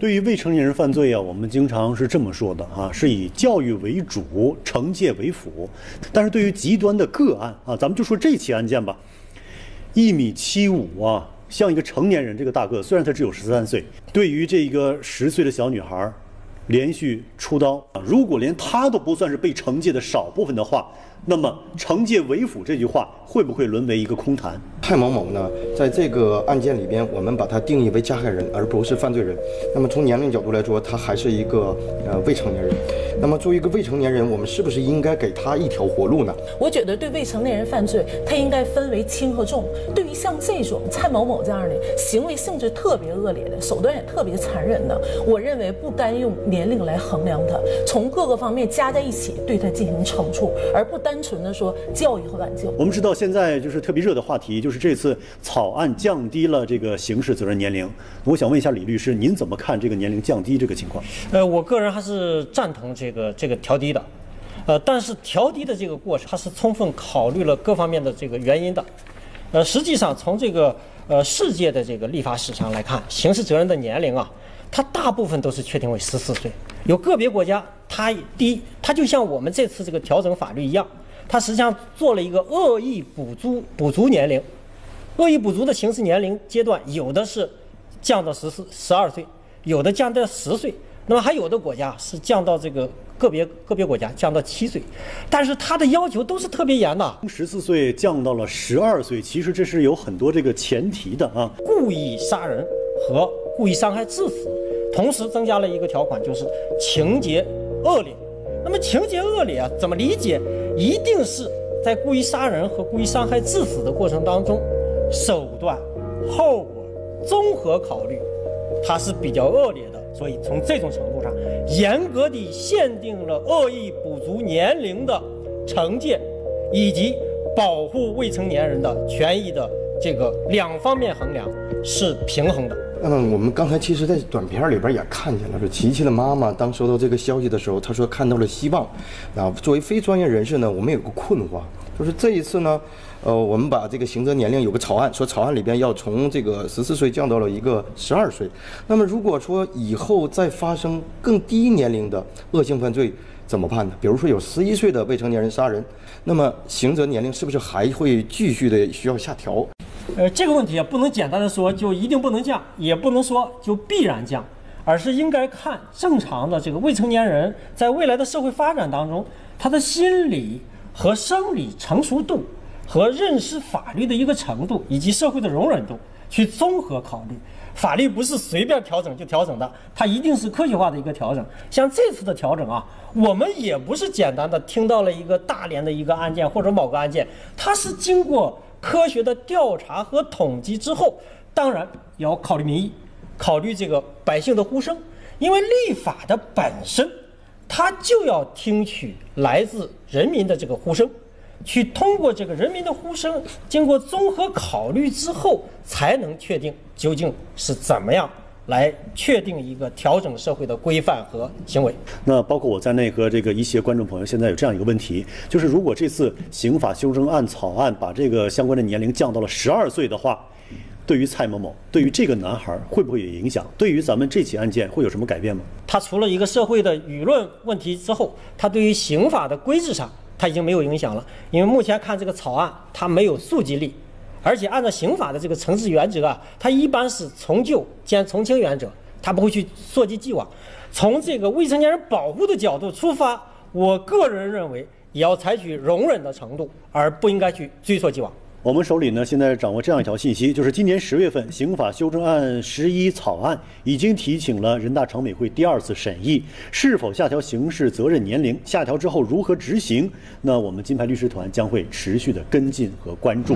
对于未成年人犯罪啊，我们经常是这么说的啊，是以教育为主，惩戒为辅。但是对于极端的个案啊，咱们就说这起案件吧，1.75米啊，像一个成年人这个大个，虽然他只有13岁，对于这个10岁的小女孩，连续出刀啊，如果连他都不算是被惩戒的少部分的话，那么惩戒为辅这句话会不会沦为一个空谈？ 蔡某某呢，在这个案件里边，我们把他定义为加害人，而不是犯罪人。那么从年龄角度来说，他还是一个未成年人。那么作为一个未成年人，我们是不是应该给他一条活路呢？ 我觉得对未成年人犯罪，他应该分为轻和重。对于像这种蔡某某这样的行为性质特别恶劣的，手段也特别残忍的，我认为不该用年龄来衡量他，从各个方面加在一起对他进行惩处，而不单纯的说教育和挽救。 我们知道现在就是特别热的话题，就是这次草案降低了这个刑事责任年龄。我想问一下李律师，您怎么看这个年龄降低这个情况？ 我个人还是赞同这个调低的，但是调低的这个过程，它是充分考虑了各方面的这个原因的。实际上从这个世界的这个立法史上来看，刑事责任的年龄啊，它大部分都是确定为14岁。有个别国家，它就像我们这次这个调整法律一样，它实际上做了一个恶意补足年龄。恶意补足的刑事年龄阶段，有的是降到12岁，有的降到10岁，那么还有的国家是降到这个个别国家降到7岁，但是它的要求都是特别严的。 14岁降到了12岁，其实这是有很多这个前提的啊。 故意杀人和故意伤害致死，同时增加了一个条款，就是情节恶劣。那么情节恶劣啊，怎么理解？一定是在故意杀人和故意伤害致死的过程当中，手段、后果综合考虑，它是比较恶劣的。所以从这种程度上，严格地限定了恶意补足年龄的惩戒，以及保护未成年人的权益的这个两方面衡量是平衡的。 那么我们刚才其实，在短片里边也看见了，说琪琪的妈妈当收到这个消息的时候，她说看到了希望。啊，作为非专业人士呢，我们有个困惑，就是这一次呢，我们把这个刑责年龄有个草案，说草案里边要从这个14岁降到了一个12岁。那么如果说以后再发生更低年龄的恶性犯罪怎么办呢？比如说有11岁的未成年人杀人，那么刑责年龄是不是还会继续的需要下调？ 这个问题啊，不能简单的说就一定不能降，也不能说就必然降，而是应该看正常的这个未成年人在未来的社会发展当中，他的心理和生理成熟度和认识法律的一个程度，以及社会的容忍度，去综合考虑。法律不是随便调整就调整的，它一定是科学化的一个调整。像这次的调整啊，我们也不是简单的听到了一个大连的一个案件或者某个案件，它是经过科学的调查和统计之后，当然也要考虑民意，考虑这个百姓的呼声，因为立法的本身，它就要听取来自人民的这个呼声，去通过这个人民的呼声，经过综合考虑之后，才能确定究竟是怎么样来确定一个调整社会的规范和行为。 那包括我在内和这个一些观众朋友现在有这样一个问题，就是如果这次刑法修正案草案把这个相关的年龄降到了12岁的话，对于蔡某某，对于这个男孩会不会有影响？对于咱们这起案件会有什么改变吗？ 他除了一个社会的舆论问题之后，他对于刑法的规制上他已经没有影响了，因为目前看这个草案它没有溯及力，而且按照刑法的这个惩治原则啊，它一般是从旧兼从轻原则，它不会去溯及既往。从这个未成年人保护的角度出发，我个人认为也要采取容忍的程度，而不应该去追溯既往。 我们手里呢现在掌握这样一条信息，就是今年10月份刑法修正案11草案已经提请了人大常委会第2次审议，是否下调刑事责任年龄，下调之后如何执行，那我们金牌律师团将会持续的跟进和关注。